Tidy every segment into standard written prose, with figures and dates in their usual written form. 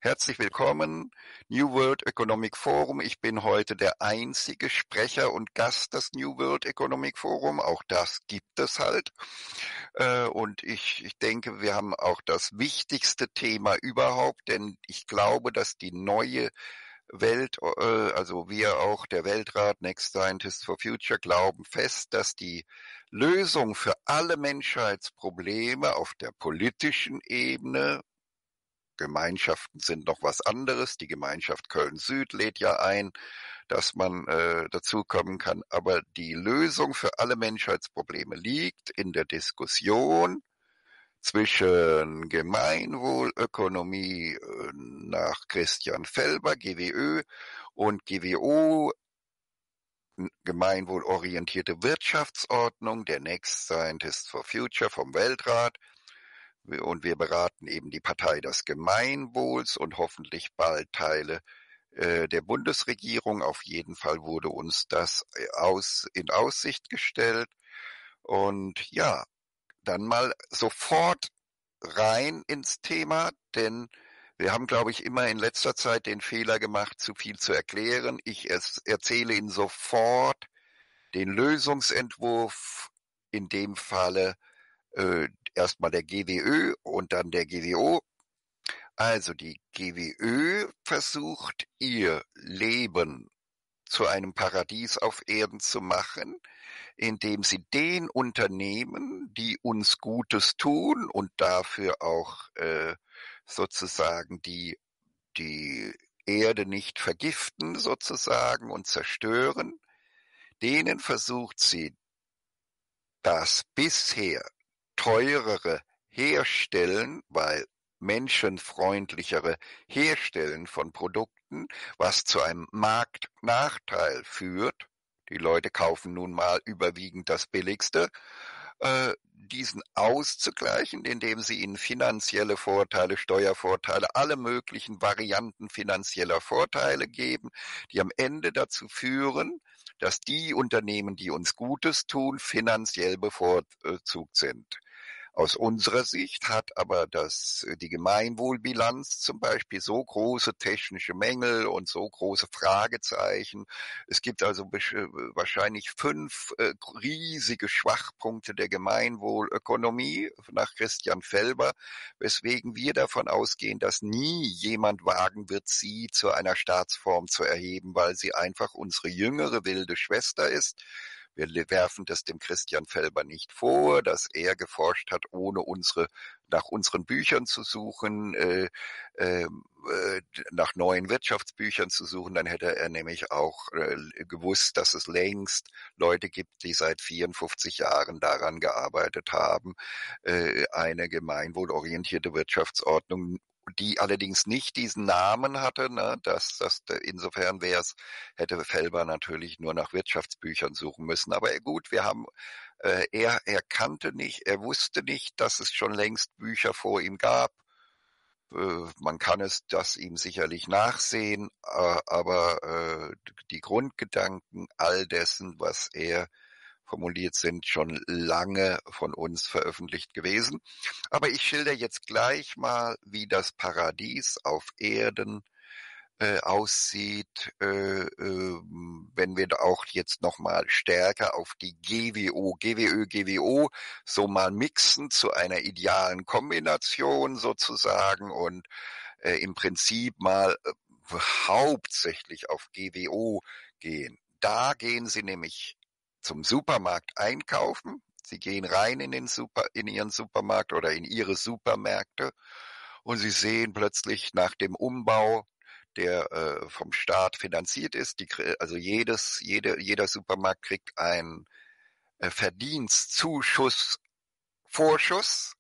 Herzlich willkommen, New World Economic Forum. Ich bin heute der einzige Sprecher und Gast des New World Economic Forum. Auch das gibt es halt. Und ich denke, wir haben auch das wichtigste Thema überhaupt, denn ich glaube, dass die neue Welt, also wir auch, der Weltrat Next Scientists for Future, glauben fest, dass die Lösung für alle Menschheitsprobleme auf der politischen Ebene, Gemeinschaften sind noch was anderes. Die Gemeinschaft Köln-Süd lädt ja ein, dass man dazukommen kann. Aber die Lösung für alle Menschheitsprobleme liegt in der Diskussion zwischen Gemeinwohlökonomie nach Christian Felber, GWÖ, und GWO, gemeinwohlorientierte Wirtschaftsordnung, der Next Scientists for Future vom Weltrat. Und wir beraten eben die Partei des Gemeinwohls und hoffentlich bald Teile der Bundesregierung. Auf jeden Fall wurde uns das in Aussicht gestellt. Und ja, dann mal sofort rein ins Thema, denn wir haben, glaube ich, immer in letzter Zeit den Fehler gemacht, zu viel zu erklären. Ich erzähle Ihnen sofort den Lösungsentwurf, in dem Falle erstmal der GWÖ und dann der GWO. Also die GWÖ versucht, ihr Leben zu einem Paradies auf Erden zu machen, indem sie den Unternehmen, die uns Gutes tun und dafür auch sozusagen die Erde nicht vergiften sozusagen und zerstören, denen versucht sie das bisher teurere Herstellen, weil menschenfreundlichere Herstellen von Produkten, was zu einem Marktnachteil führt. Die Leute kaufen nun mal überwiegend das Billigste, diesen auszugleichen, indem sie ihnen finanzielle Vorteile, Steuervorteile, alle möglichen Varianten finanzieller Vorteile geben, die am Ende dazu führen, dass die Unternehmen, die uns Gutes tun, finanziell bevorzugt sind. Aus unserer Sicht hat aber die Gemeinwohlbilanz zum Beispiel so große technische Mängel und so große Fragezeichen. Es gibt also wahrscheinlich 5 riesige Schwachpunkte der Gemeinwohlökonomie nach Christian Felber, weswegen wir davon ausgehen, dass nie jemand wagen wird, sie zu einer Staatsform zu erheben, weil sie einfach unsere jüngere wilde Schwester ist. Wir werfen das dem Christian Felber nicht vor, dass er geforscht hat, ohne nach unseren Büchern zu suchen, nach neuen Wirtschaftsbüchern zu suchen. Dann hätte er nämlich auch gewusst, dass es längst Leute gibt, die seit 54 Jahren daran gearbeitet haben, eine gemeinwohlorientierte Wirtschaftsordnung, die allerdings nicht diesen Namen hatte, ne, insofern hätte Felber natürlich nur nach Wirtschaftsbüchern suchen müssen. Aber gut, er kannte nicht, er wusste nicht, dass es schon längst Bücher vor ihm gab. Man kann das ihm sicherlich nachsehen, aber die Grundgedanken all dessen, was er formuliert, sind schon lange von uns veröffentlicht gewesen. Aber ich schilder jetzt gleich mal, wie das Paradies auf Erden aussieht, wenn wir auch jetzt noch mal stärker auf die GWO so mal mixen zu einer idealen Kombination sozusagen und im Prinzip mal hauptsächlich auf GWO gehen. Da gehen Sie nämlich zum Supermarkt einkaufen. Sie gehen rein in Ihren Supermarkt oder in Ihre Supermärkte und Sie sehen plötzlich nach dem Umbau, der vom Staat finanziert ist, also jeder Supermarkt kriegt einen Verdienstzuschuss, Vorschuss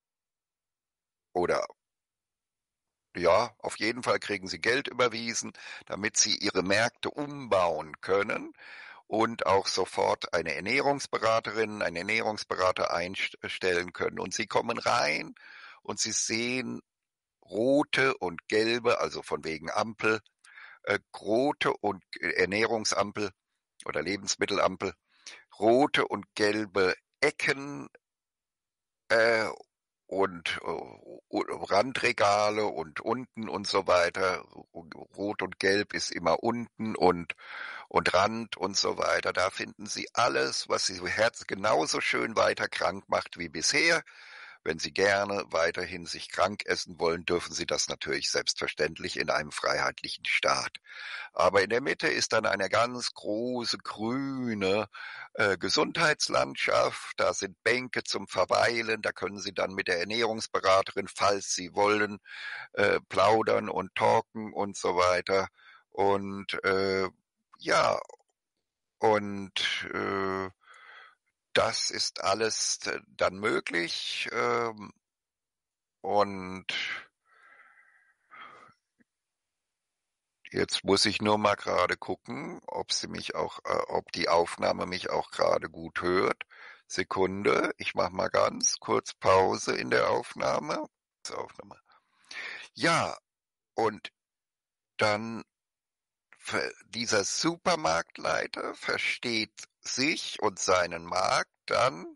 oder ja, auf jeden Fall kriegen sie Geld überwiesen, damit sie ihre Märkte umbauen können und auch sofort eine Ernährungsberaterin, einen Ernährungsberater einstellen können. Und sie kommen rein und sie sehen rote und gelbe, also von wegen Ampel, rote und Ernährungsampel oder Lebensmittelampel, rote und gelbe Ecken und Randregale und unten und so weiter. Rot und Gelb ist immer unten und Rand und so weiter. Da finden Sie alles, was Sie Herz genauso schön weiter krank macht wie bisher. Wenn Sie gerne weiterhin sich krank essen wollen, dürfen Sie das natürlich selbstverständlich in einem freiheitlichen Staat. Aber in der Mitte ist dann eine ganz große grüne Gesundheitslandschaft. Da sind Bänke zum Verweilen. Da können Sie dann mit der Ernährungsberaterin, falls Sie wollen, plaudern und talken und so weiter. Und ja, und das ist alles dann möglich. Und jetzt muss ich nur mal gerade gucken, ob die Aufnahme mich auch gerade gut hört. Sekunde, ich mache mal ganz kurz Pause in der Aufnahme. Ja, und dann dieser Supermarktleiter versteht sich und seinen Markt dann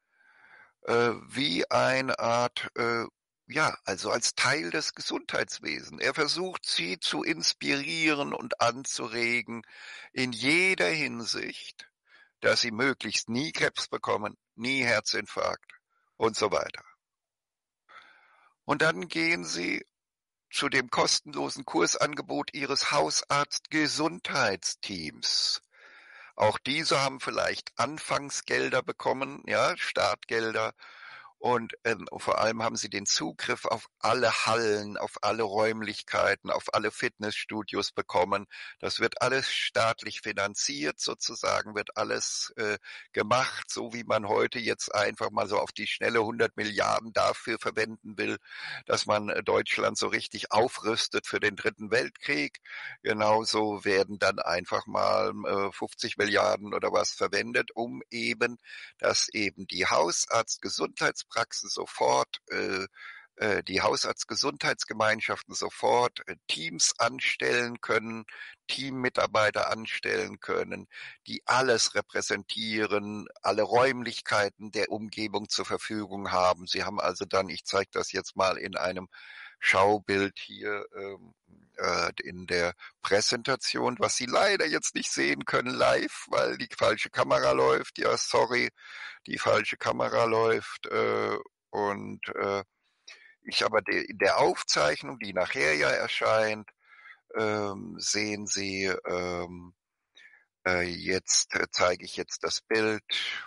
wie eine Art, ja, also als Teil des Gesundheitswesens. Er versucht, sie zu inspirieren und anzuregen in jeder Hinsicht, dass sie möglichst nie Krebs bekommen, nie Herzinfarkt und so weiter. Und dann gehen sie zu dem kostenlosen Kursangebot ihres Hausarzt-Gesundheitsteams. Auch diese haben vielleicht Anfangsgelder bekommen, ja, Startgelder. Und vor allem haben sie den Zugriff auf alle Hallen, auf alle Räumlichkeiten, auf alle Fitnessstudios bekommen. Das wird alles staatlich finanziert sozusagen, wird alles gemacht, so wie man heute jetzt einfach mal so auf die schnelle 100 Milliarden dafür verwenden will, dass man Deutschland so richtig aufrüstet für den Dritten Weltkrieg. Genauso werden dann einfach mal 50 Milliarden oder was verwendet, um eben, dass eben die Hausarztgesundheitspraxen sofort die Hausarztgesundheitsgemeinschaften sofort Teams anstellen können, Teammitarbeiter anstellen können, die alles repräsentieren, alle Räumlichkeiten der Umgebung zur Verfügung haben. Sie haben also dann, ich zeige das jetzt mal in einem Schaubild hier in der Präsentation, was Sie leider jetzt nicht sehen können live, weil die falsche Kamera läuft. Ja, sorry, die falsche Kamera läuft. Und ich aber in der Aufzeichnung, die nachher ja erscheint, sehen Sie, jetzt zeige ich jetzt das Bild.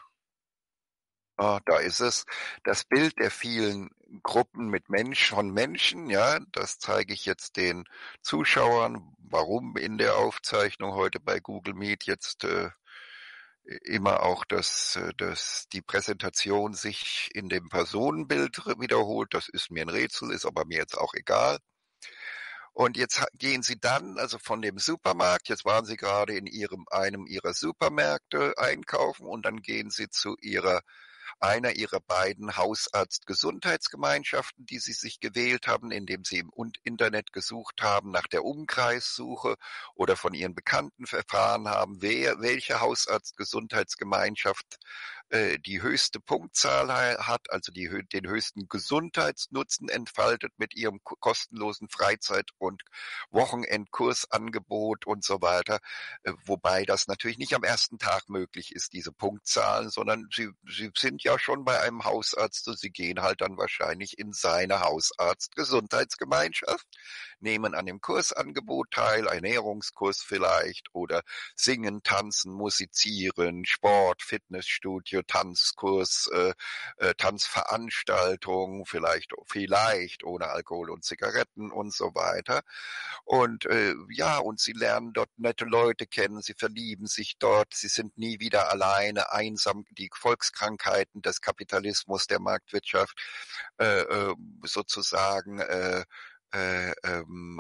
Ah, da ist es. Das Bild der vielen Gruppen von Menschen, ja, das zeige ich jetzt den Zuschauern. Warum in der Aufzeichnung heute bei Google Meet jetzt immer auch die Präsentation sich in dem Personenbild wiederholt, das ist mir ein Rätsel, ist aber mir jetzt auch egal. Und jetzt gehen Sie dann, also von dem Supermarkt, jetzt waren Sie gerade in einem Ihrer Supermärkte einkaufen und dann gehen Sie zu einer ihrer beiden Hausarzt-Gesundheitsgemeinschaften, die sie sich gewählt haben, indem sie im Internet gesucht haben nach der Umkreissuche oder von ihren Bekannten erfahren haben, welche Hausarzt-Gesundheitsgemeinschaft die höchste Punktzahl hat, also den höchsten Gesundheitsnutzen entfaltet mit ihrem kostenlosen Freizeit- und Wochenendkursangebot und so weiter. Wobei das natürlich nicht am ersten Tag möglich ist, diese Punktzahlen, sondern sie sind ja schon bei einem Hausarzt und sie gehen halt dann wahrscheinlich in seine Hausarzt-Gesundheitsgemeinschaft, nehmen an dem Kursangebot teil, Ernährungskurs vielleicht oder Singen, Tanzen, Musizieren, Sport, Fitnessstudio, Tanzkurs, Tanzveranstaltung, vielleicht ohne Alkohol und Zigaretten und so weiter. Und ja, und sie lernen dort nette Leute kennen, sie verlieben sich dort, sie sind nie wieder alleine, einsam, die Volkskrankheiten des Kapitalismus, der Marktwirtschaft sozusagen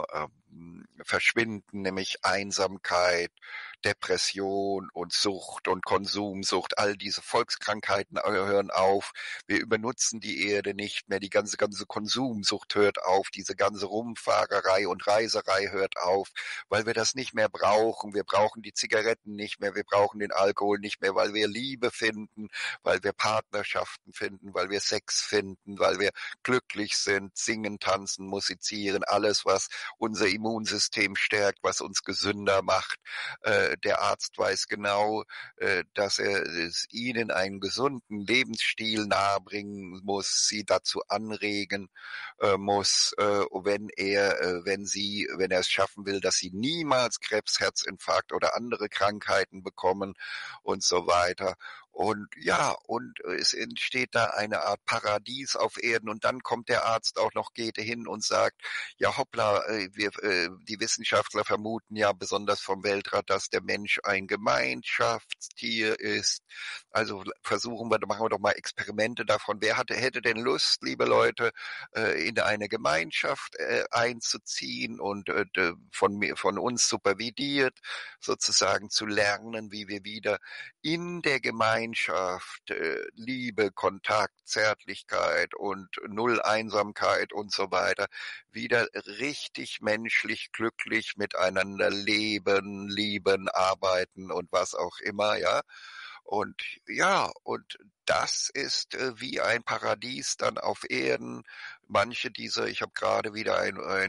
verschwinden, nämlich Einsamkeit, Depression und Sucht und Konsumsucht. All diese Volkskrankheiten hören auf. Wir übernutzen die Erde nicht mehr. Die ganze Konsumsucht hört auf. Diese ganze Rumfahrerei und Reiserei hört auf, weil wir das nicht mehr brauchen. Wir brauchen die Zigaretten nicht mehr. Wir brauchen den Alkohol nicht mehr, weil wir Liebe finden, weil wir Partnerschaften finden, weil wir Sex finden, weil wir glücklich sind, singen, tanzen, musizieren, alles, was unser Immunsystem stärkt, was uns gesünder macht. Der Arzt weiß genau, dass er es ihnen einen gesunden Lebensstil nahebringen muss, sie dazu anregen muss, wenn er es schaffen will, dass sie niemals Krebs, Herzinfarkt oder andere Krankheiten bekommen und so weiter. Und ja, und es entsteht da eine Art Paradies auf Erden und dann kommt der Arzt auch noch, geht hin und sagt, ja hoppla, die Wissenschaftler vermuten ja besonders vom Weltrat, dass der Mensch ein Gemeinschaftstier ist. Also machen wir doch mal Experimente davon. Hätte denn Lust, liebe Leute, in eine Gemeinschaft einzuziehen und von uns supervidiert sozusagen zu lernen, wie wir wieder in der Gemeinschaft Liebe, Kontakt, Zärtlichkeit und Null Einsamkeit und so weiter wieder richtig menschlich glücklich miteinander leben, lieben, arbeiten und was auch immer, ja. Und ja, und das ist wie ein Paradies dann auf Erden. Ich habe gerade wieder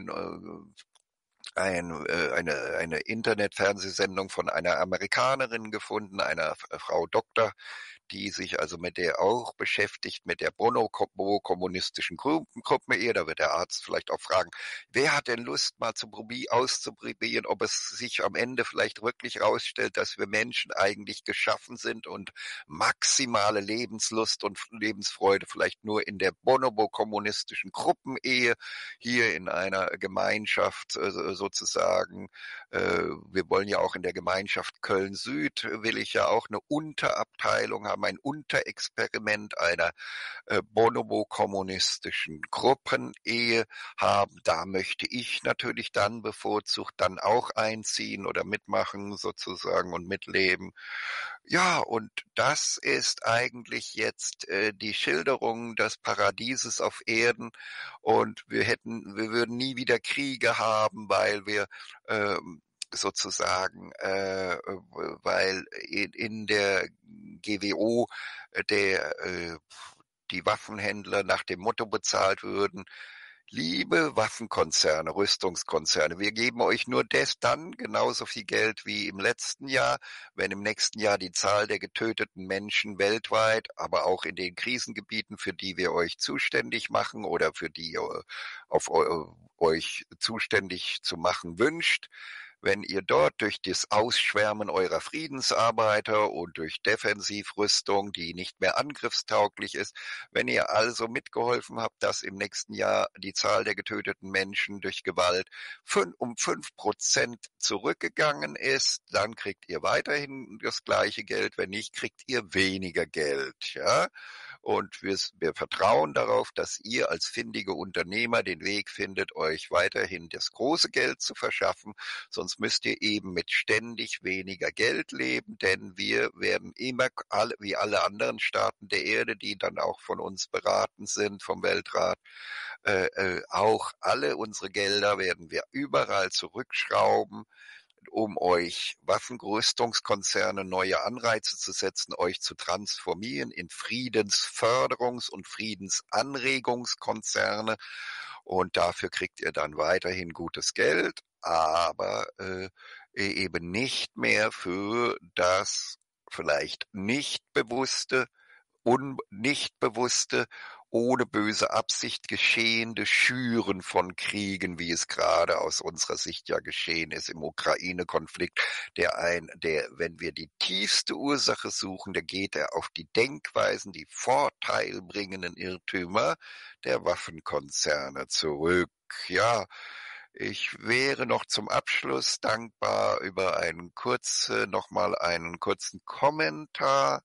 eine Internetfernsehsendung von einer Amerikanerin gefunden, einer Frau Doktor, die sich also mit der auch beschäftigt, mit der bonobo-kommunistischen Gruppenehe. Da wird der Arzt vielleicht auch fragen, wer hat denn Lust mal auszuprobieren, ob es sich am Ende vielleicht wirklich herausstellt, dass wir Menschen eigentlich geschaffen sind und maximale Lebenslust und Lebensfreude vielleicht nur in der bonobo-kommunistischen Gruppenehe hier in einer Gemeinschaft sozusagen. Wir wollen ja auch in der Gemeinschaft Köln-Süd, will ich ja auch eine Unterabteilung haben, ein Unterexperiment einer bonobo-kommunistischen Gruppenehe haben. Da möchte ich natürlich dann bevorzugt dann auch einziehen oder mitmachen sozusagen und mitleben. Ja, und das ist eigentlich jetzt die Schilderung des Paradieses auf Erden und wir würden nie wieder Kriege haben, weil wir sozusagen, weil in der GWO die Waffenhändler nach dem Motto bezahlt würden, liebe Waffenkonzerne, Rüstungskonzerne, wir geben euch nur dann genauso viel Geld wie im letzten Jahr, wenn im nächsten Jahr die Zahl der getöteten Menschen weltweit, aber auch in den Krisengebieten, für die wir euch zuständig machen oder für die ihr euch zuständig zu machen wünscht, wenn ihr dort durch das Ausschwärmen eurer Friedensarbeiter und durch Defensivrüstung, die nicht mehr angriffstauglich ist, wenn ihr also mitgeholfen habt, dass im nächsten Jahr die Zahl der getöteten Menschen durch Gewalt um 5% zurückgegangen ist, dann kriegt ihr weiterhin das gleiche Geld. Wenn nicht, kriegt ihr weniger Geld, ja. Und wir vertrauen darauf, dass ihr als findige Unternehmer den Weg findet, euch weiterhin das große Geld zu verschaffen. Sonst müsst ihr eben mit ständig weniger Geld leben, denn wir werden immer, wie alle anderen Staaten der Erde, die dann auch von uns beraten sind, vom Weltrat, auch alle unsere Gelder werden wir überall zurückschrauben, um euch Waffenrüstungskonzerne neue Anreize zu setzen, euch zu transformieren in Friedensförderungs- und Friedensanregungskonzerne. Und dafür kriegt ihr dann weiterhin gutes Geld, aber eben nicht mehr für das vielleicht nicht bewusste, ohne böse Absicht geschehende Schüren von Kriegen, wie es gerade aus unserer Sicht ja geschehen ist im Ukraine-Konflikt, wenn wir die tiefste Ursache suchen, da geht er auf die Denkweisen, die vorteilbringenden Irrtümer der Waffenkonzerne zurück. Ja, ich wäre noch zum Abschluss dankbar über nochmal einen kurzen Kommentar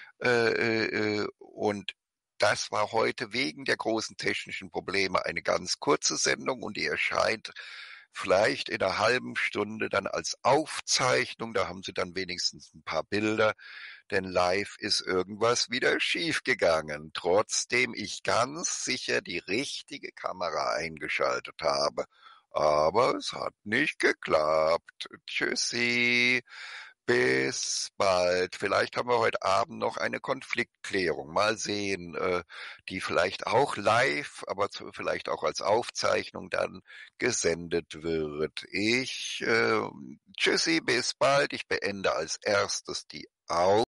und das war heute wegen der großen technischen Probleme eine ganz kurze Sendung und die erscheint vielleicht in 'ner halben Stunde dann als Aufzeichnung, da haben Sie dann wenigstens 'n paar Bilder, denn live ist irgendwas wieder schiefgegangen, trotzdem ich ganz sicher die richtige Kamera eingeschaltet habe. Aber es hat nicht geklappt. Tschüssi, bis bald. Vielleicht haben wir heute Abend noch eine Konfliktklärung. Mal sehen, die vielleicht auch live, aber vielleicht auch als Aufzeichnung dann gesendet wird. Tschüssi, bis bald. Ich beende als Erstes die Au